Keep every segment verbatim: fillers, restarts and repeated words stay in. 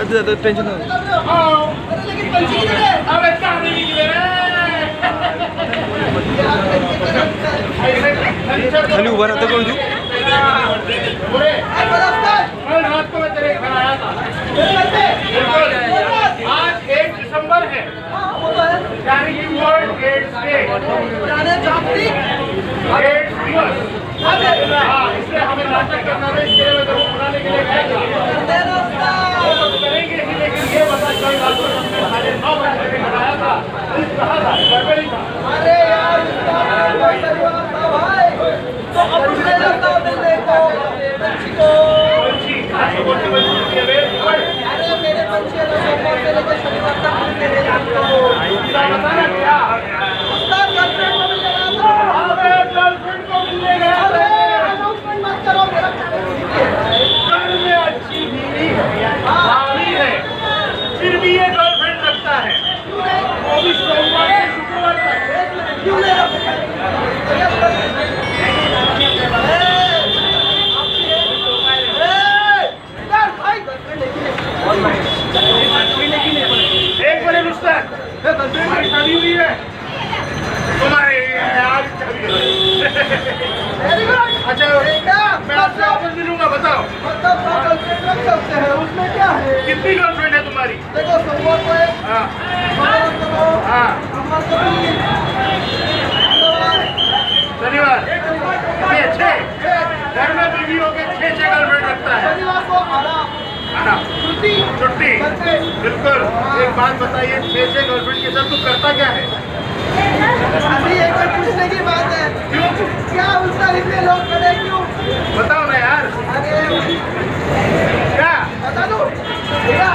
ज्यादा ज्यादा टेंशन ना खाली उभा राहता कोण तू आज एक दिसंबर है यानी कि वर्ल्ड एड्स डे एड्स दिवस। इसलिए हमें नाटक करना है, इसके लिए तो मनाने के लिए गए करेंगे ही, लेकिन ये बता कल रात को हमने साढ़े नौ बजे बनाया था, कहा था गड़बड़ी था। अरे यार भाई तो अपने लगता मिलने को पंछी को पंछी आज बोलते बोलते अरे मेरे पंछी ने सोमवार से लेकर शनिवार तक मिलते हैं आपको बताना क्या उसका गर्लफ्रेंड को मिलने गया था। अरे गर्लफ्रेंड को मिलने गया था। अनाउंसमेंट मत करो मेरा घर में अच्छी बीवी है भाभी है फिर भी ये गर्लफ्रेंड रखता है वो भी सोमवार से शुक्रवार तक क्यों नहीं रखता। एक बड़े नुस्खा तुम्हारी शादी हुई है तुम्हारे आज अच्छा मैं आपसे वापस मिलूंगा बताओ गर्लफ्रेंड रख सकते हैं उसमें क्या है। कितनी गर्लफ्रेंड है तुम्हारी। देखो सोमवार को एक हाँ शनिवार छह घर में बीवी हो के छह छह गर्लफ्रेंड रखता है। शनिवार को छुट्टी छुट्टी बिल्कुल। एक बात बताइए छह छह गर्लफ्रेंड के साथ तू करता क्या है। अभी एक बार पूछने की बात है क्यों क्या उसका इतने लोग खड़े क्यों बताओ ना यार। अरे क्या बता दो क्या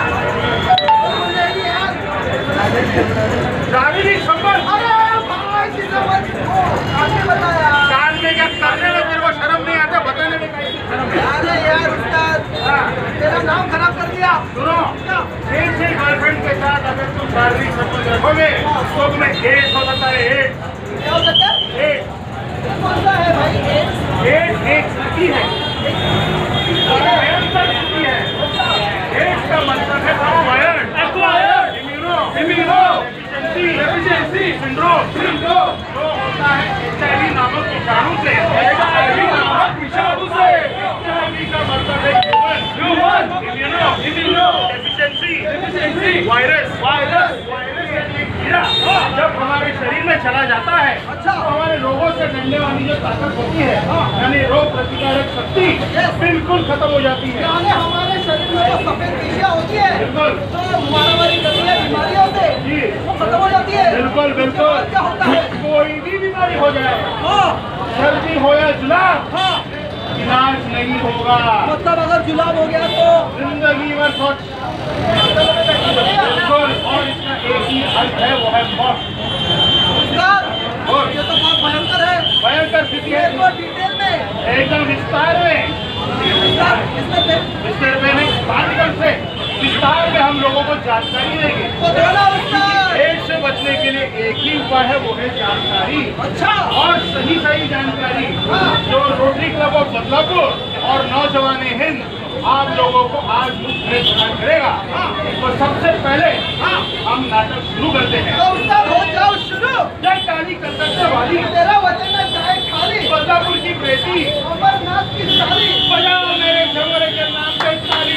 शारीरिक संबंध। अरे भाई आपने बताया कान में क्या करने में मेरे को शर्म नहीं आता बताने में कहीं शर्म। अरे यार उसका तेरा नाम खराब कर दिया। सुनो छह छह गर्लफ्रेंड के साथ अगर तुम शारीरिक संबंध रखोगे तो तुम्हें एड्स हो सकता है। एड्स क्या हो सकता है। एड्स कौन सा है भाई। एड्स एड्स एक स्थिति है भयंकर स्थिति है। एड्स का मतलब है acquired acquired immuno immuno deficiency syndrome syndrome जो होता है एचआईवी नामक विषाणु से एचआईवी नामक विषाणु से एचआईवी का मतलब है human immuno immuno deficiency deficiency virus virus virus यानी कीड़ा जब हमारे शरीर में चला जाता है अच्छा तो हमारे रोगों से लड़ने वाली जो ताकत होती है यानी रोग प्रतिकारक शक्ति बिल्कुल खत्म हो जाती है। यानी हमारे शरीर में जो सफेद पेशियां होती है बिल्कुल तो मारामारी करती है बीमारियों से जी वो खत्म हो जाती है। बिल्कुल बिल्कुल क्या होता है कोई भी बीमारी हो जाए सर्दी हो या जुलाब इलाज नहीं होगा। मतलब अगर जुलाब हो गया तो जिंदगी भर सोच बिल्कुल और इसका एक ही हल है वो है मौत। और ये तो बहुत भयंकर है भयंकर स्थिति है। डिटेल में एकदम विस्तार में विस्तार में नहीं पार्टिकल से विस्तार में हम लोगों को जानकारी देंगे। एड्स से बचने के लिए एक ही उपाय है वो है जानकारी। अच्छा और सही सही जानकारी जो रोटरी क्लब ऑफ बदलापुर और नौजवान-ए-हिंद आप लोगों को आज मुफ्त में प्रदान करेगा। तो सबसे पहले हम नाटक शुरू करते हैं। तो हो जाओ शुरू। जय काली कलकत्ते वाली तेरा वचन में चाहे खाली बदलापुर की बेटी अमरनाथ की साली बजाओ मेरे झमरे के नाम पे ताली।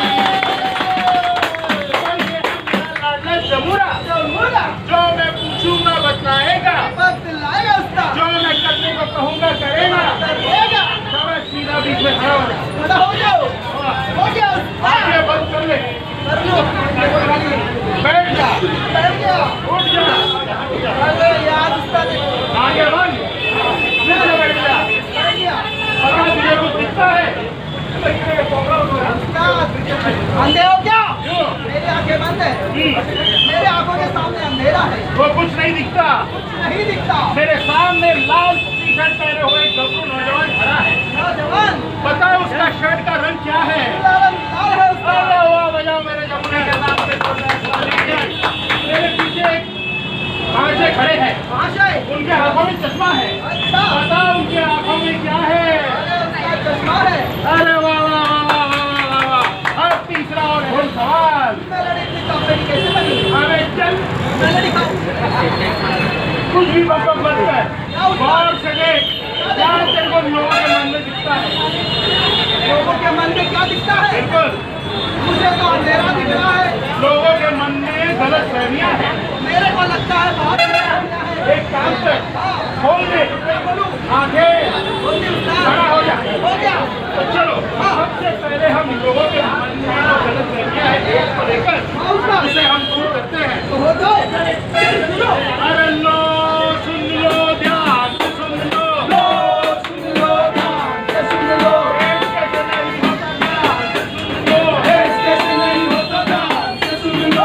जमुरा जमुरा जो मैं पूछूंगा बतलाएगा बतलाएगा उसका जो मैं करने को कहूँगा करेगा करेगा। सीधा बीच में खड़ा हो खड़ा हो जाओ हो गया आगे बंद कर ले कर लो बैठ जा बैठ गया उठ जा। अरे यार उसका आगे बंद फिर से बैठ जा बैठ गया। अगर तुझे कुछ दिखता है अंधे हो क्या मेरी आंखें बंद है मेरे आंखों के सामने अंधेरा है वो कुछ नहीं दिखता कुछ नहीं दिखता। मेरे सामने लाल टी शर्ट पहने हुए गबरू नौजवान खड़ा है। नौजवान बताओ उसका शर्ट का रंग क्या है। लाल है उसका। वाह बजाओ मेरे जमुने के नाम पे। मेरे पीछे एक भाषे खड़े हैं भाषे उनके हाथों में चश्मा है। अच्छा बताओ उनके आंखों में क्या है। चश्मा है। अरे वाह वाह वाह वाह वाह वाह। अब तीसरा और घोड़सवार कुछ भी बकवास मत कर, गौर से देख क्या तेरे को लोगों के मन में दिखता है। लोगों के मन में क्या दिखता है? बिल्कुल, मुझे तो अंधेरा दिख रहा है। लोगों के मन में गलत फहमियाँ हैं। मेरे को लगता है बहुत एक काम कर, खोल दे आगे, खड़ा हो जा। हो गया तो चलो सबसे पहले हम लोगों के मन में जो गलत फहमियाँ है एक को लेकर उसे हम दूर करते हैं। तो हो जाओ। अरे लो सुन लो, ध्यान से सुन लो, लो सुन लो, ध्यान से सुन लो। एक कैसे नहीं होता, ध्यान से सुन लो, एक कैसे नहीं होता, ध्यान से सुन लो।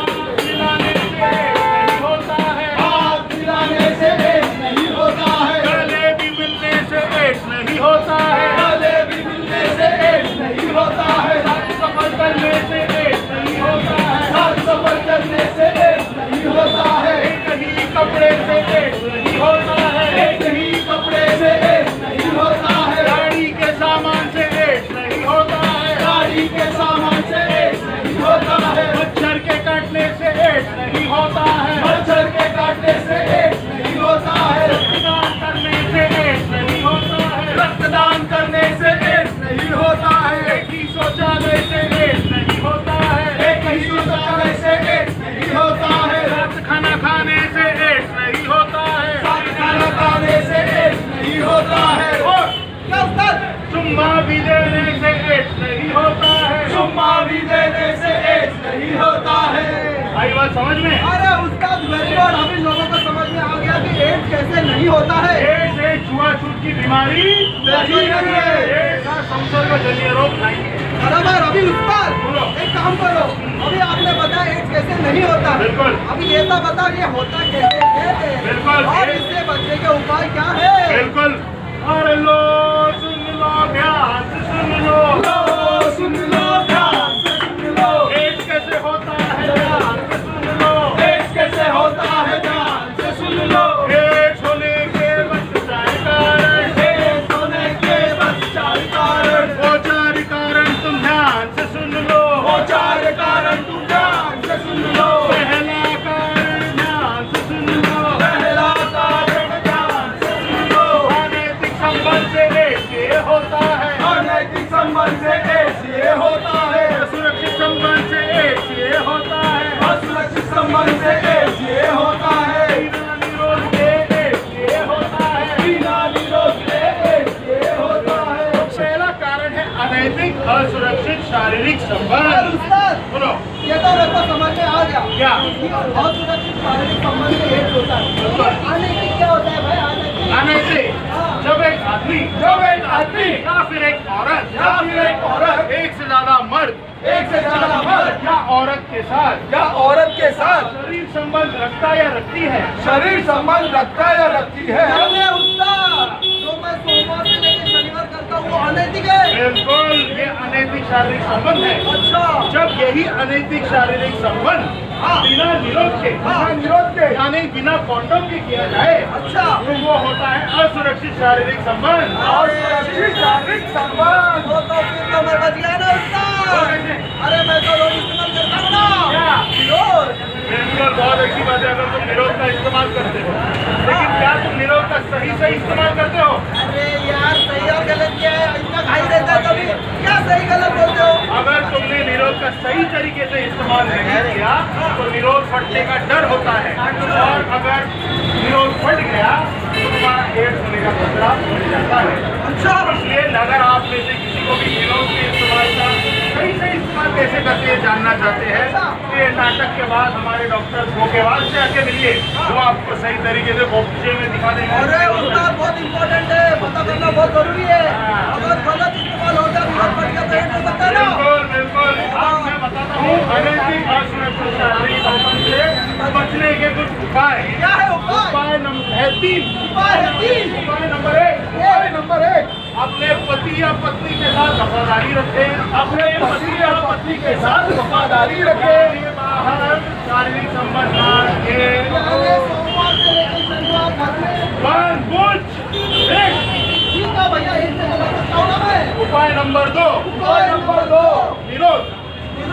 मिलाने से नहीं होता है, हाथ मिलाने से एक नहीं होता है, गले भी मिलने से एक नहीं होता है, गले भी मिलने से एक नहीं होता है, साथ सफर करने से एक नहीं होता है, साथ सफर करने से एक नहीं होता है, एक ही कपड़े से एक नहीं होता है, एक ही कपड़े से एक नहीं होता है, गाड़ी के सामान से एक नहीं होता है, गाड़ी के सामान से एक नहीं होता है, मच्छर के काटने से एक नहीं होता है, मच्छर के काटने से एक नहीं होता है, रक्तदान करने से एक नहीं होता है, रक्तदान करने से एक नहीं होता है, एक ही शौचालय से एक नहीं होता है, एक ही शौचालय से एक नहीं होता है, साथ खाना खाने से एक नहीं होता है, साथ खाना खाने से एक नहीं होता है। और क्या उस्ताद? चुम्मा भी देने से एक नहीं होता है। चुम्मा भी देने से एक नहीं होता है। आई बात समझ में? अरे उस्ताद वेरी गुड, अभी लोगों को समझ में आ गया कि एड्स कैसे नहीं होता है। एड्स एक छुआछूत की बीमारी नहीं है, एड्स संसर्गजन्य रोग नहीं है। बराबर। अभी उस्ताद बोलो। एक काम करो, अभी आपने बताया एड्स कैसे नहीं होता है। बिल्कुल। अभी ये तो बताओ ये होता कैसे है बिल्कुल। और इससे बचने के उपाय क्या है? बिल्कुल। अरे लो सुन लो, ध्यान से सुन लो, लो सुन लो, ध्यान से सुन लो। एड्स कैसे होता है, ध्यान से सुन लो, एड्स कैसे होता है, ध्यान से सुन लो। एड्स होने के बचाए कारण, एड्स होने के बचाव कारण, वो चार कारण तुम ध्यान से सुन लो, वो चार कारण तुम ध्यान से सुन लो। पहला कारण ध्यान से सुन लो, पहला कारण ध्यान से सुन लो। अनैतिक संबंध से एड्स ये होता है, अनैतिक संबंध से एड्स ये होता है, असुरक्षित संबंध से एड्स ये होता है, असुरक्षित संबंध से एड्स ये होता है, बिना निरोध के एड्स ये होता है। बिना निरोध के एड्स ये होता है। पहला कारण है अनैतिक असुरक्षित शारीरिक और संबंध। उस्ताद बोलो ये तो मेरे को समझ में आ गया क्या? कि असुरक्षित शारीरिक संबंध से एड्स होता है। अनैतिक क्या होता है भाई? अनैतिक अनैतिक हाँ। जब एक आदमी जब एक आदमी या फिर एक औरत या फिर एक औरत एक से ज्यादा मर्द एक से ज्यादा मर्द या औरत के साथ या औरत के साथ शरीर संबंध रखता या रखती है, शरीर संबंध रखता या रखती है। अरे उस्ताद जो मैं सोमवार से लेकर शनिवार करता हूँ वो अनैतिक है। बिल्कुल ये अनैतिक शारीरिक संबंध है। अच्छा जब यही अनैतिक शारीरिक संबंध हाँ। बिना निरोध के हाँ, निरोध के यानी बिना कॉन्डोम के किया जाए अच्छा तो वो होता है असुरक्षित शारीरिक संबंध। असुरक्षित शारीरिक संबंध वो तो फिर तो मैं बच गया ना उस्ताद। अरे मैं तो रोज इस्तेमाल करता हूँ ना क्या? निरोध। बिल्कुल बहुत अच्छी बात है अगर तुम निरोध का इस्तेमाल करते हो, लेकिन क्या तुम निरोध का सही सही इस्तेमाल करते हो? अरे यार सही और गलत क्या है? इतना खाई रहता है कभी क्या सही गलत बोलते हो? अगर तुमने निरोध का सही तरीके से इस्तेमाल नहीं किया तो निरोध फटने का डर होता है, और अगर निरोध फट गया तो तुम्हारा एड्स होने का खतरा बढ़ जाता है। अच्छा इसलिए अगर आप में से किसी को भी निरोध के इस्तेमाल का सही से इस्तेमाल कैसे करते हैं जानना चाहते हैं तो ये नाटक के बाद हमारे डॉक्टर धोखेबाज से आके मिलिए, वो आपको सही तरीके से बॉक्से में दिखा देंगे। अरे उस्ताद बहुत इम्पोर्टेंट है, पता करना बहुत जरूरी है। अगर गलत इस्तेमाल होता है निरोध फट गया तो एड्स हो सकता है ना। बिल्कुल बिल्कुल। अब मैं बताता हूँ अनैतिक असुरक्षित शारीरिक संबंध से बचने के कुछ उपाय। क्या है उपाय? उपाय नंबर है तीन। उपाय है तीन। उपाय नंबर एक उपाय नंबर एक अपने पति या पत्नी के साथ वफादारी रखें। अपने पति या पत्नी के साथ वफादारी रखें। ये बाहर शारीरिक संबंध ना रखें। अरे सोमवार से लेकर शनिवार तक में वन कुछ एक। ठीक है भैया एक से गलत करता हूँ ना मैं। उपाय नंबर दो उपाय नंबर दो निरोध।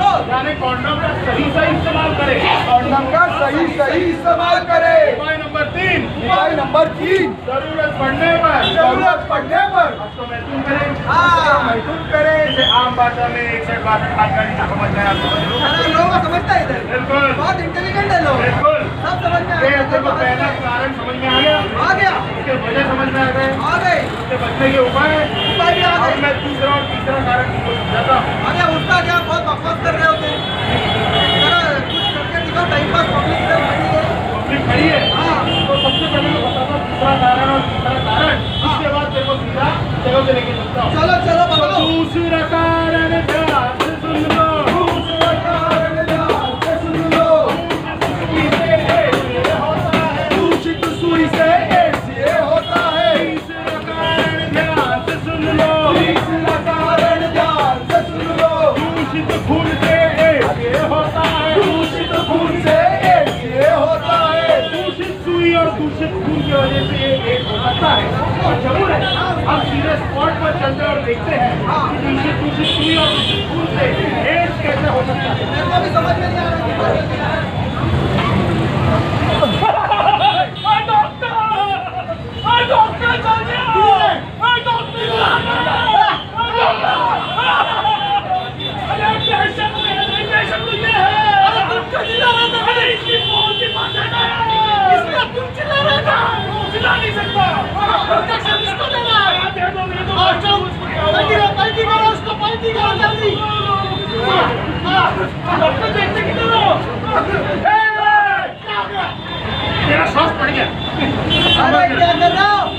कंट्रोल। यानी कॉन्डम का सही सही इस्तेमाल करे। कॉन्डम का सही सही इस्तेमाल करे। उपाय नंबर तीन। उपाय नंबर तीन, जरूरत पड़ने पर जरूरत पड़ने पर तो महसूस करें। हाँ महसूस करें। जैसे आम भाषा में एक सेट बात बात करनी ना समझ में आप समझ लो। अरे लोग समझता है इधर। बिल्कुल बहुत इंटेलिजेंट है लोग। बिल्कुल सब समझ में आ ये गया। देखो पहला कारण समझ में आ गया। आ गया। उसके वजह समझ में आ गए। आ गए। उससे बचने के उपाय उपाय भी आ और गए। मैं दूसरा और तीसरा कारण तुमको समझाता हूँ। अरे उसका क्या, बहुत बकवास कर रहे हो तुम। जरा कुछ करके दिखाओ। टाइम पास पब्लिक इधर खड़ी है। पब्लिक खड़ी है। हाँ तो सबसे पहले मैं बताता हूँ दूसरा कारण और तीसरा कारण। उसके बाद तेरे को सीधा जगह से लेके चलता हूँ। चलो चलो बताओ। दूसरा कारण ध्यान से सुन लो। दूसरा कारण ध्यान से सुन लो। दूषित सुई से एड्स ये होता है। तीसरा कारण ध्यान से सुन लो। तीसरा कारण ध्यान से सुन लो। दूषित खून से एड्स ये होता है। दूषित खून से एड्स ये होता है। दूषित सुई और दूषित खून की वजह से ये एड्स हो सकता है और जरूर है। हम सीधे स्पॉट पर चलते और देखते हैं कि दूषित दूषित सुई और दूषित खून से एड्स कैसे हो सकता है। मेरे को भी समझ में नहीं आ रहा है। मेरा श्वास पड़ गया। अरे क्या कर रहा हो?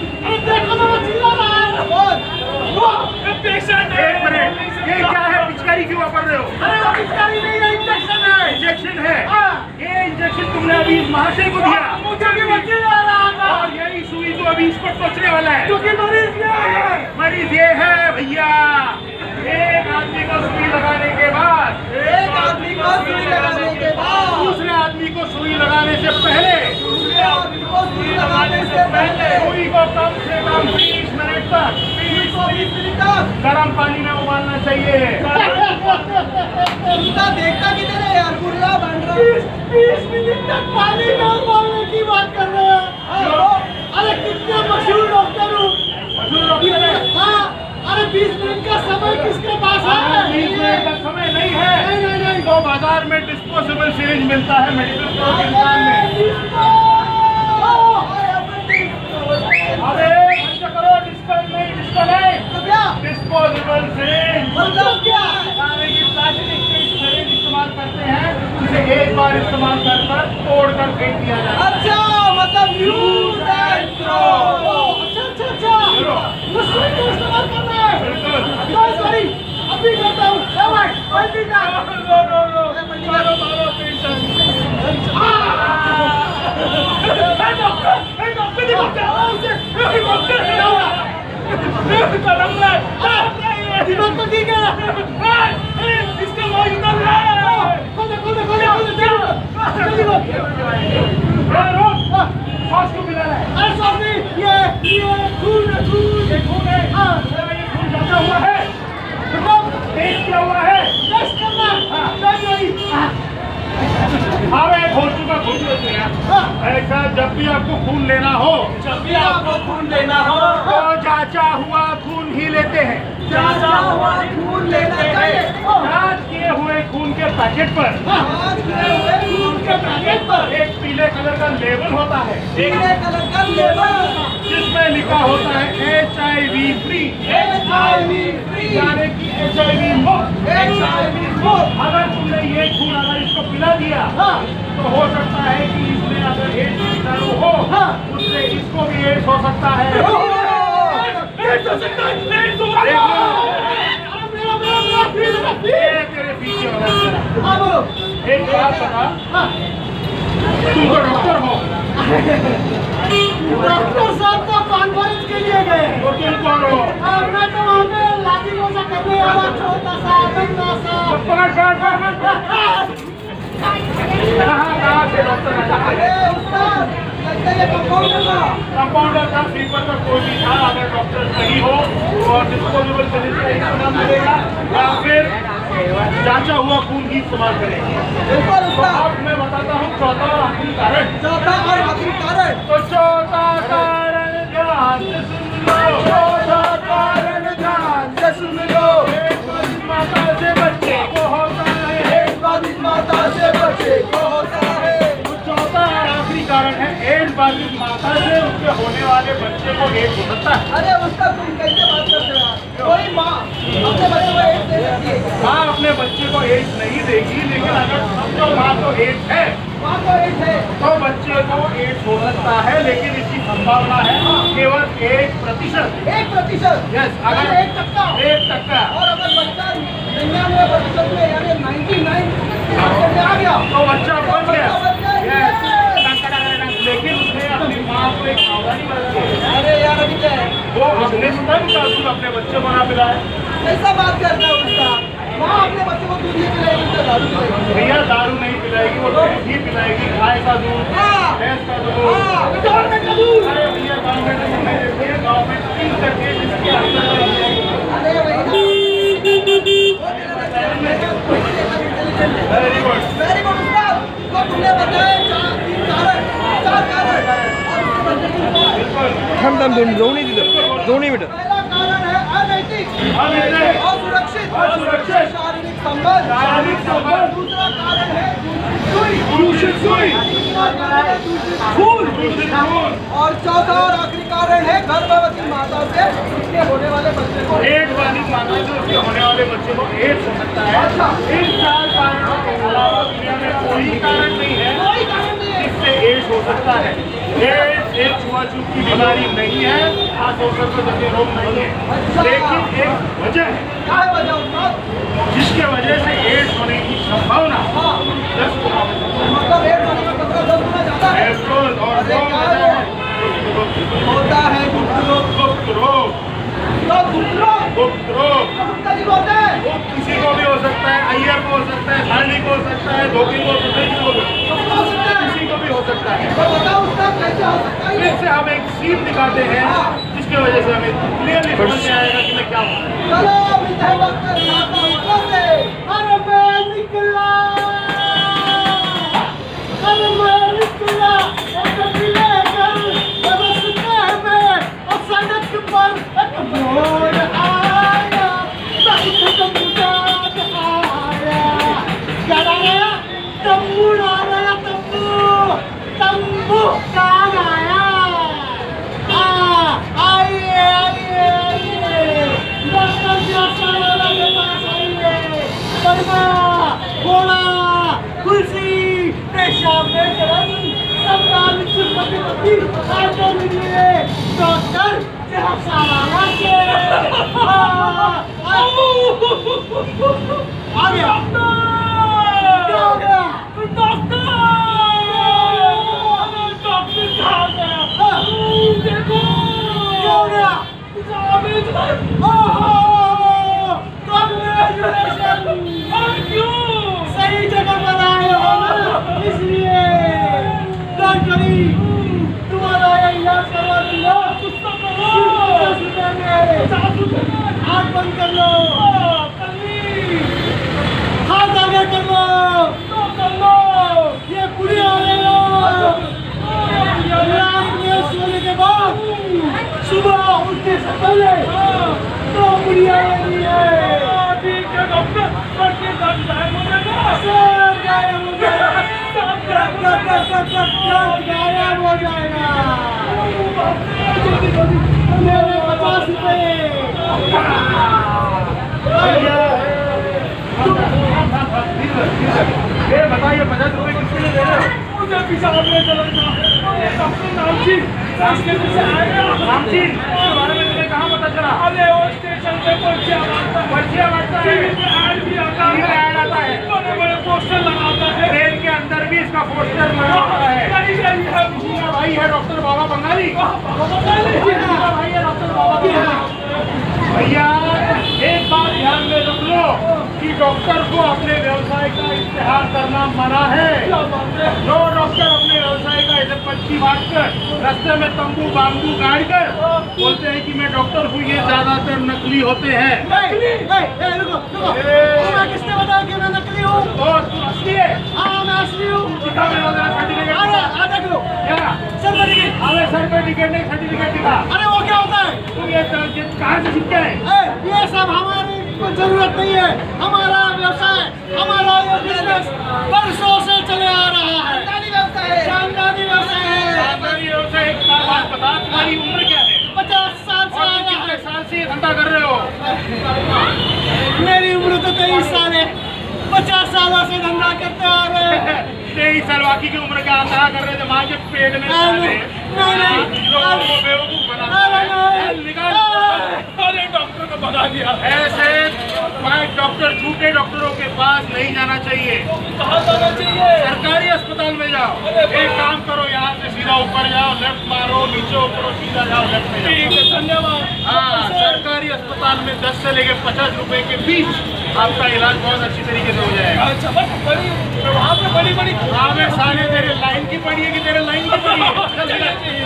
एक मिनट, ये क्या है? पिचकारी क्यों वापर रहे हो? अरे वो पिचकारी नहीं है, इंजेक्शन है। इंजेक्शन है। ये इंजेक्शन तुमने अभी इस महाशय को दिया। मुझे भी वकील आ रहा था। और यही सुई तो अभी इस पर पहुंचने वाला है। क्योंकि मरीज ये है। मरीज ये है भैया, एक आदमी को सुई लगाने के बाद एक आदमी को सुई लगाने के बाद दूसरे आदमी को सुई लगाने से पहले दूसरे आदमी को सुई लगाने से पहले सुई को कम से कम बीस मिनट तक बीस सौ बीस मिनट तक गर्म पानी में उबालना चाहिए। उसका देखता किधर है यार, बुर्रा बन रहा है। बीस मिनट तक पानी में उबालने की बात कर रहे हैं। अरे कितने मशहूर डॉक्टर हूँ। मशहूर डॉक्टर है। हाँ, अरे बीस मिनट का समय किसके पास है? बीस मिनट का समय नहीं है। नहीं नहीं नहीं। तो बाजार में डिस्पोजेबल सिरिंज मिलता है मेडिकल स्टोर की दुकान में। अरे बंद करो, डिस्को नहीं, डिस्को नहीं, तो क्या डिस्पोजेबल सिरिंज। मतलब क्या? यानी कि प्लास्टिक के सिरिंज इस्तेमाल करते हैं जिसे एक बार इस्तेमाल कर कर तोड़ कर फेंक दिया जाता है। अच्छा, मतलब यूज एंड थ्रो। अच्छा अच्छा अच्छा, वो सुई को इस्तेमाल करना है। बिल्कुल। सॉरी, अभी करता हूँ। ए भाई, पलटी का। नो नो नो, मारो मारो पेशेंट। डॉक्टर, डॉक्टर देखो क्या हुआ उसे। डॉक्टर क्या हुआ? दिमाग तो ठीक है। इसका वॉइस उधर है। खोल दे खोल दे खोल दे खोल दे जल्दी लो। सांस क्यों पिला रहा है? अरे सांस नहीं, ये ये खून है, खून। ये खून है। हाँ, ये खून जाता हुआ है। मतलब टेस्ट क्या हुआ है? टेस्ट करना। नहीं नहीं। हाँ मैं खोल चुका खोल चुका। ऐसा जब भी आपको खून लेना हो, जब भी आपको खून लेना हो तो जांचा हुआ खून ही लेते हैं। जांचा हुआ खून लेना चाहिए। जांच किए हुए खून के पैकेट पर जांच किए हुए खून के पैकेट पर एक पीले कलर का लेबल होता है, पीले कलर का लेबल जिसमें लिखा होता है H I V free. H I V free, यानी कि एच आई वी मुक्त। एच आई वी मुक्त। अगर तुमने ये खून अगर इसको पिला दिया हाँ, तो हो सकता है कि इसमें अगर एड्स कीटाणु हो, हाँ, उससे इसको भी एड्स हो सकता है। एड्स हो सकता है, एड्स हो सकता है। अरे मेरा मेरा मेरा फ्री मेरा फ्री। ये तेरे पीछे हो रहा है। हाँ बोलो। एक बात बता, हाँ, तुम तो डॉक्टर हो, डॉक्टर साहब तो कॉन्फ्रेंस के लिए गए। तो तुम कौन हो? और मैं तो वहाँ पे लाठी गोजा करने वाला छोटा सा नन्हा सा। पकड़ पकड़ पकड़ पकड़। कहाँ कहाँ से डॉक्टर आया? अरे उस्ताद, लगता है ये कंपाउंडर था। कंपाउंडर का स्लीपर का कोई भी था। अगर डॉक्टर सही हो और डिस्पोजेबल सिरिंज का इस्तेमाल करेगा या फिर जांचा हुआ खून ही इस्तेमाल करेंगे। बिल्कुल उस्ताद। अब मैं बताता हूँ चौथा और आखिरी कारण। चौथा और आखिरी कारण। तो चौथा कारण ध्यान से सुन लो, चौथा कारण ध्यान से सुन लो। एक बाधित माता से बच्चे को होता है, एक बाधित माता से बच्चे को होता है। तो चौथा और आखिरी कारण है एड्स बाधित माता से उसके होने वाले बच्चे को एड्स हो सकता है। अरे उसका तुम कैसे बात करते हो यार? कोई माँ अपने बच्चे को एड्स दे देती है। माँ अपने बच्चे को एड्स नहीं देगी, लेकिन अगर समझो माँ को एड्स है, माँ को एड्स है तो बच्चे को एड्स हो सकता है, लेकिन इसकी संभावना है केवल एक प्रतिशत। एक प्रतिशत यस, अगर एक टक्का एक टक्का और अगर बच्चा निन्यानवे प्रतिशत में यानी नाइन्टी नाइन में आ गया तो बच्चा बच गया। बच गया। यस, लेकिन उसने अपनी माँ को एक सावधानी बरती है। अरे यार अभी क्या है, वो अपने स्तन का दूध अपने बच्चे को ना पिलाए। कैसा बात करता है उसका? माँ अपने बच्चे को दूध नहीं पिलाएगी, उसका दारू पिलाएगी। भैया दारू नहीं पिलाएगी, वो दूध ही पिलाएगी। गाय का दूध, हाँ। भैंस का दूध, हाँ, गवर्नमेंट का दूध। अरे भैया गाँव में तो नहीं देती है, गाँव में तीन करके जिसके अंदर अरे वही ना। Very good. वेरी गुड उस्ताद। तो तुमने बताया चार तीन कारण, चार कारण और उसके बच्चे की मौत। थांब थांब दोन दोन्ही तिथं दोन्ही मिनटं पहला कारण है अनैतिक, अनैतिक, असुरक्षित, असुरक्षित, शारीरिक संबंध, शारीरिक संबंध। दूसरा कारण है सुई, दूषित सुई, तीसरा कारण है दूषित खून, दूषित खून। और चौथा और आखिरी कारण है गर्भवती माता से उसके होने वाले बच्चे को एड्स बाधित माता से उसके होने वाले बच्चे को एड्स हो सकता है। अच्छा। इन चार कारणों के अलावा दुनिया में कोई कारण नहीं है कोई कारण नहीं है। जिससे एड्स हो सकता है। एड्स एक छुआछूत की बीमारी नहीं है, खास अवसर पर जैसे रोग नहीं है, लेकिन एक वजह है क्या है वजह उस्ताद? जिसके वजह से एड्स होने की संभावना हाँ, दस गुना मतलब एक होने का खतरा दस गुना ज्यादा है। बिल्कुल। और अरे वो क्या वजह है? है होता है गुप्त रोग। गुप्त रोग। तो गुप्त रोग गुप्त रोग गुप्ता जी होता है। वो किसी को भी हो सकता है, अय्यर को हो सकता है, साली को हो सकता है, धोबी को हो सकता है, किसी को भी सबको हो सकता है। किसी को भी हो सकता है। तो बताओ उसका कैसे हो सकता है? फिर से हम एक सीन दिखाते हैं जिसकी वजह से हमें क्लियरली समझ में आएगा कि मैं क्या हूँ। चलो मिठाई डॉक्टर खाता हूँ से अरे मैं निकला, अरे मैं निकला और कभी लेकर रस्ते में और सड़क पर एक मोड़ आया, सड़क तंबू आया, क्या आया? तंबू आया, तंबू तंबू का आया। आइए आइए आइए डॉक्टर जाफर वाला के पास आइए। बर्मा, घोड़ा, कुर्सी, पेशाब में जलन, सब काल चिपटी पटी आटे मिलिए डॉक्टर जाफर वाला के। आ गया क्या हो गया? डॉक्टर डॉक्टर कहाँ गया? देखो क्या हो गया? सही जगह पर आए हो इसलिए डॉक्टरी तुम्हारा इलाज करवा दूंगा। आँख बंद कर लो, हाथ आगे कर लो, कर लो। ये पूरी आ रही हो रात में सोने के बाद सुबह उठने से पहले तो बुढ़िया लेनी है। ठीक है डॉक्टर, सब गायब हो जाएगा, सब गायब हो जाएगा, सब गायब हो जाएगा। मेरे पचास रुपए ये बताइए पचास रुपए किसके लिए दे रहे हो? मुझे पिशाब में चला था डॉक्टर नामची इसके पीछे आएगा। नामची इसके बारे में तुम्हें कहाँ पता चला? अरे वो स्टेशन पे पर्चियाँ बांटता है, पर्चियाँ बांटता है, टीवी पे ऐड भी आता है, ऐड आता है, बड़े बड़े पोस्टर लगाता है, ट्रेन के अंदर भी इसका पोस्टर लगा होता है। कहीं कहीं है इसका भाई है डॉक्टर बाबा बंगाली, इसका भाई है डॉक्टर बाबा बंगाली। भैया एक बात ध्यान में रख लो कि डॉक्टर को अपने व्यवसाय का इस्तेहार करना मना है। जो डॉक्टर अपने व्यवसाय का ऐसे पर्ची बांट कर रास्ते में तंबू बांबू गाड़ कर बोलते हैं कि मैं डॉक्टर हूँ, ये ज्यादातर नकली होते हैं। नकली? रुको रुको, तुम्हें किसने बताया कि मैं नकली हूँ? तो तू असली है? हाँ मैं असली हूँ। दिखा मेरा जरा सर्टिफिकेट। अरे आ देख लो क्या सर्टिफिकेट? अरे सर्टिफिकेट नहीं, सर्टिफिकेट दिखा। अरे वो क्या होता है? तू ये ये कहाँ से सीख के आए? ए, ये सब हमारी को जरूरत नहीं है। हमारा व्यवसाय, हमारा ये बिजनेस वर्षों से चले आ रहा है। खानदानी व्यवसाय है। खानदानी व्यवसाय है। खानदानी व्यवसाय एक बात बता, तुम्हारी उम्र क्या है? पचास साल से और आ तुम रहा कितने है। साल से ये धंधा कर रहे हो? मेरी उम्र तो तेईस साल है। पचास सालों से धंधा करते आ रहे हैं। तेईस साल बाकी की उम्र का अंधा कर रहे थे माँ के पेट में। नहीं नहीं लोगों को बेवकूफ बना निकाल। अरे डॉक्टर को भगा दिया। ऐसे डॉक्टर, झूठे डॉक्टरों के पास नहीं जाना चाहिए। कहाँ जाना चाहिए? सरकारी अस्पताल में जाओ। एक काम करो, यहाँ से सीधा ऊपर जाओ, लेफ्ट मारो, नीचे ऊपर सीधा जाओ, लेफ्ट में जाओ। ठीक है, धन्यवाद। हाँ, सरकारी अस्पताल में दस से लेके पचास रुपए के बीच आपका इलाज बहुत अच्छी तरीके से हो जाएगा। अच्छा, बड़ी वहाँ पे बड़ी बड़ी हाँ मैं साले तेरे लाइन की पड़ी है कि तेरे लाइन की पड़ी है?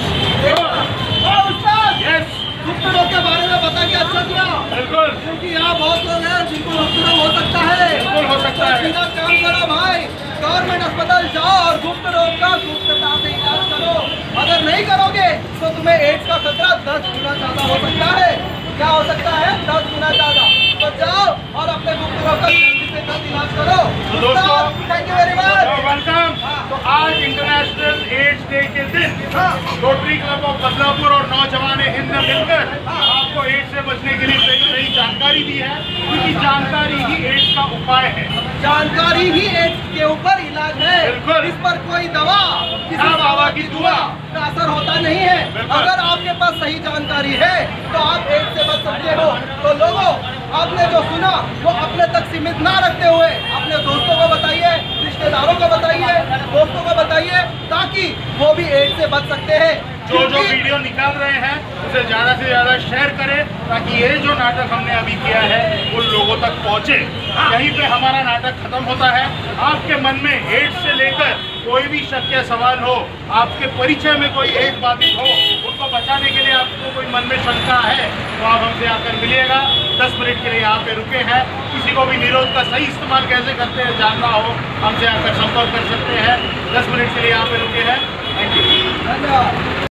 यस गुप्त रोग के बारे में बता के अच्छा किया। बिल्कुल क्योंकि यहाँ बहुत लोग हैं जिनको गुप्त रोग हो सकता है। बिल्कुल हो सकता है। सीधा काम करो भाई, गवर्नमेंट अस्पताल जाओ और गुप्त रोग का गुप्तता से इलाज करो। अगर नहीं करोगे तो तुम्हें एड्स का खतरा दस गुना ज्यादा हो सकता है। क्या हो सकता है? दस गुना ज्यादा। तो जाओ और अपने गुप्त रोग का जल्दी से जल्द इलाज करो। तो दोस्तों, thank you very much. Welcome. तो आज इंटरनेशनल एड्स डे के दिन रोटरी क्लब ऑफ बदलापुर और नौजवान-ए-हिंद ने मिलकर आपको एड्स से बचने के लिए सही सही जानकारी दी है, क्योंकि जानकारी ही एड्स का उपाय है। जानकारी ही एड्स के ऊपर इलाज है। बिल्कुल। इस पर कोई दवा, किसी ना बाबा की दुआ का असर होता नहीं है। बिल्कुल। अगर आपके पास सही जानकारी है तो आप एड्स से बच सकते हो। तो लोगों, आपने जो सुना वो अपने तक सीमित ना रखते हुए अपने दोस्तों को बताइए, रिश्तेदारों को बताइए, दोस्तों को बताइए, ताकि वो भी एड्स से बच सकते हैं। जो जो वीडियो निकाल रहे हैं उसे ज्यादा से ज्यादा शेयर करें, ताकि ये जो नाटक हमने अभी किया है वो लोगों तक पहुंचे। यहीं पे हमारा नाटक खत्म होता है। आपके मन में एड्स से लेकर कोई भी शक या सवाल हो, आपके परिचय में कोई एड्स बाधित हो, उनको बचाने के लिए आपको कोई मन में शंका है, तो आप हमसे आकर मिलिएगा। दस मिनट के लिए यहाँ पे रुके हैं। किसी को भी निरोध का सही इस्तेमाल कैसे करते हैं जानना हो, हमसे आकर संपर्क कर सकते हैं। दस मिनट के लिए यहाँ पे रुके हैं। Thank you. धन्यवाद।